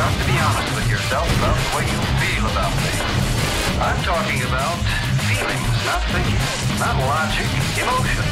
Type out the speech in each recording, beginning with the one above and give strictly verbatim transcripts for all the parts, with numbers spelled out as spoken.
got to be honest with yourself about the way you feel about things. I'm talking about feelings, not thinking, not logic, emotions.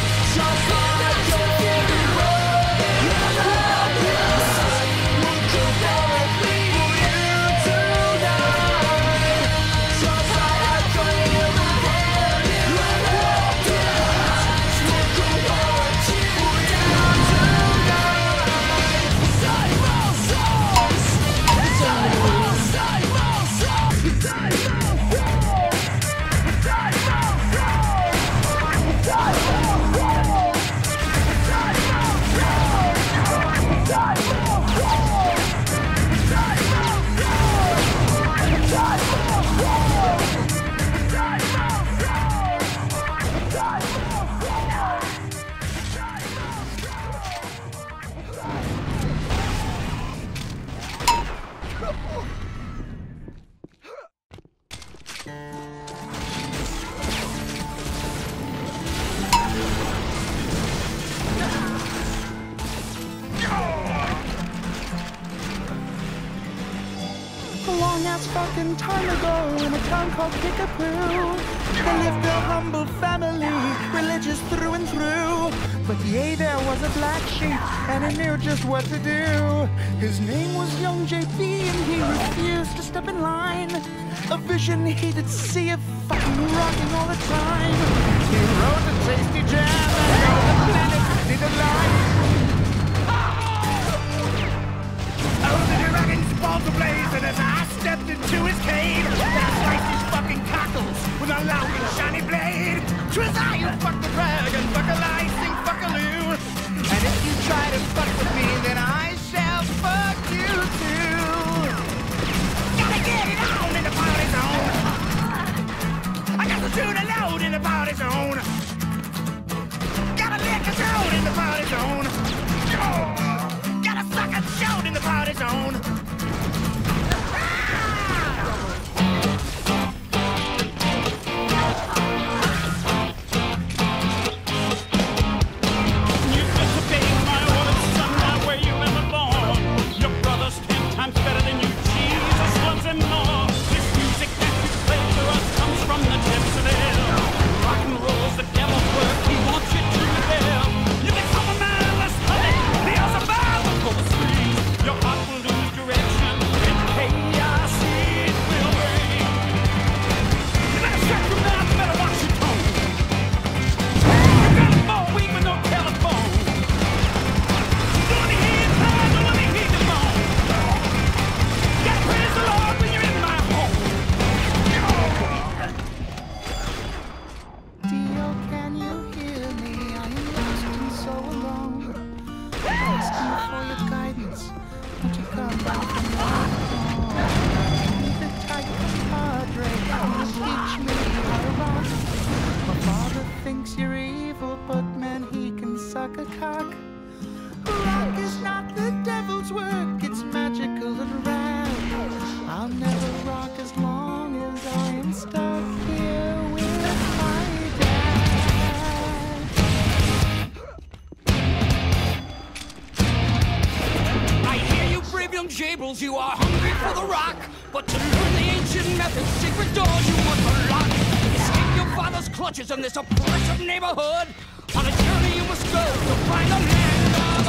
Fucking time ago in a town called Kickapoo, there lived a humble family, religious through and through. But yea, there was a black sheep, and he knew just what to do. His name was young J B, and he refused to step in line. A vision he did see of fucking rocking all the time. He rode a tasty jam, and all the planet did align. Oh, the dragon's balls ablaze, and as I stepped into his cave, I sliced his fucking cockles with a long and shiny blade. 'Twas I who fucked the dragon, fuck a licing, fuck a loo. And if you try to fuck with me, then I shall fuck you too. Gotta get it on in the party zone. I got to do the load in the party zone. Gotta lick a toad in the party zone. Oh. Suck and shout in the party zone. You disobeyed my orders, son, now where you ever born. Your brother's ten times better than you, Jesus loves him more. This music that you play for us comes from the depths of hell. Rock and roll's the devil's work, he wants you to hell. You become a man less honey, the other man. Your heart will lose direction, and chaos it will reign. You better shut your mouth, you better watch your tone. You got a more weak with no telephone. Don't let me hear your time, don't let me hear your phone. You gotta praise the Lord when you're in my home. Dio, can you hear me? I am lost and so alone. Ask you for your guidance. Won't you come back from the Be the type of padre who teach me how to rock. My father thinks you're evil, but man, he can suck a cock. Rock is not the devil's work, it's magical and rad. I'll never rock as long as I am stuck here with my dad. I hear you, brave young jables, you are hungry for the rock. But to learn the ancient methods, secret doors you must unlock. Escape your father's clutches in this oppressive neighborhood. On a journey you must go to find the land of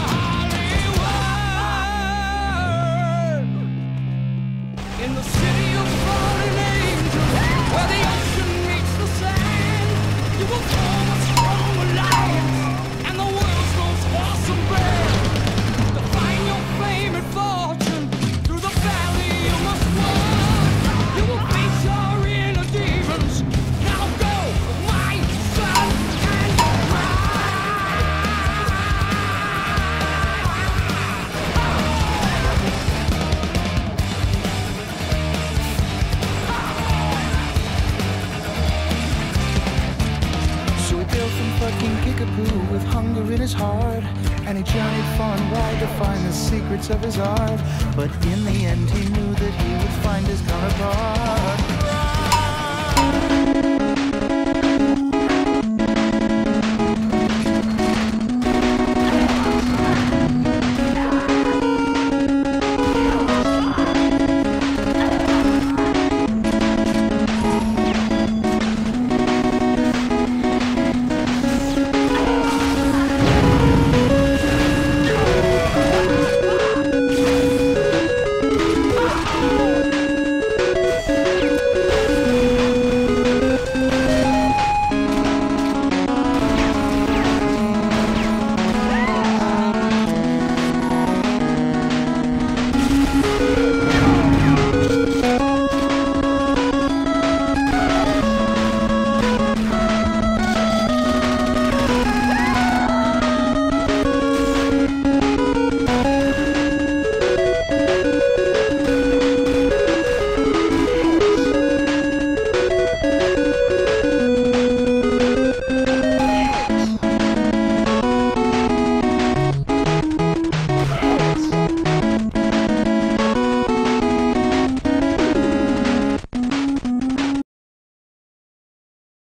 Hollywood. In the city of fallen angels, where the ocean meets the sand, you will form a strong alliance, and the world's most awesome band. To find your fame and fortune, through the valley you must walk. You will face your inner demons. Now go, my son, and So he built from fucking Kickapoo with hunger in his heart, and he journeyed far and wide to find the secrets of his art. But in the end he knew that he would find his counterpart.